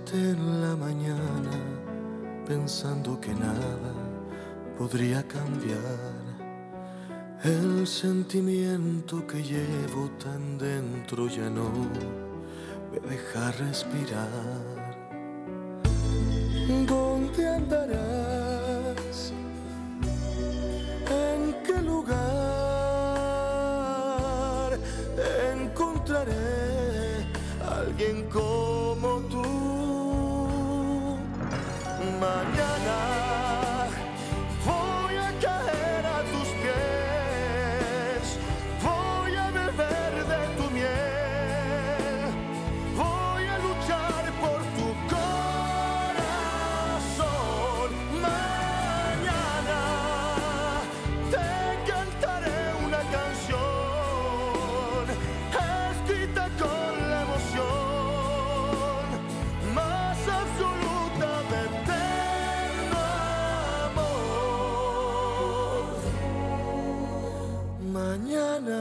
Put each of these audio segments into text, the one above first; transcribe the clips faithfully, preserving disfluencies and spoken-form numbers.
desperté en la mañana pensando que nada podría cambiar el sentimiento que llevo tan dentro, ya no me deja respirar. ¿Dónde andarás? ¿En qué lugar encontraré a alguien como tú? Mañana voy a caer a tus pies, voy a beber de tu miel, voy a luchar por tu corazón. Mañana te cantaré una canción escrita con la emoción más absoluta de eterno amor. Mañana,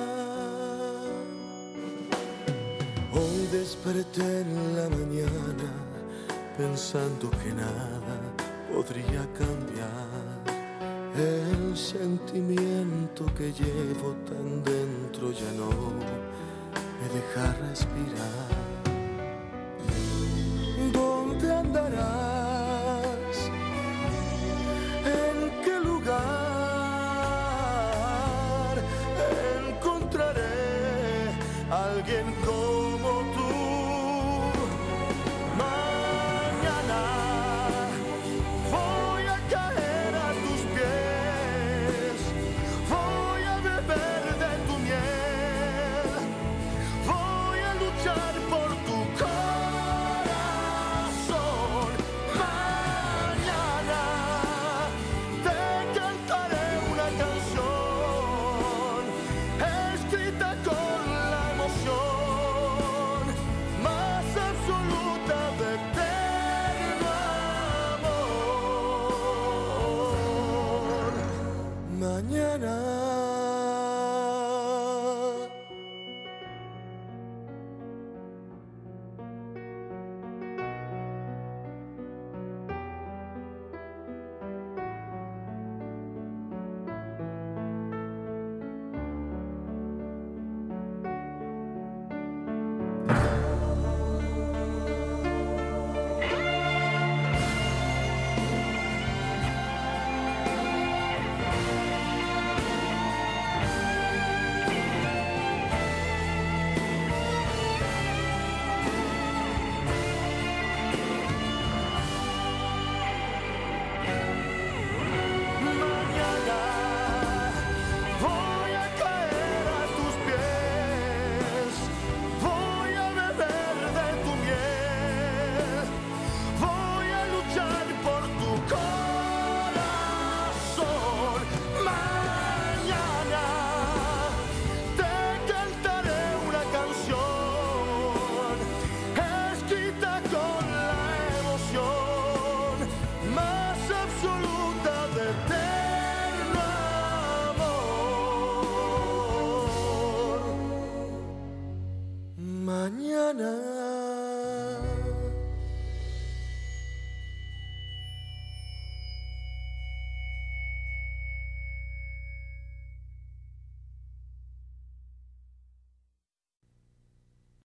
hoy desperté en la mañana pensando que nada podría cambiar el sentimiento que llevo tan dentro, ya no me deja respirar. ¿Dónde andarás? ¿En qué lugar encontraré a alguien como tú? Mañana voy a caer a tus pies, voy a beber de tu miel, voy a luchar por tu corazón. Mañana te cantaré una canción escrita con la emoción más absoluta de eterno amor. Mañana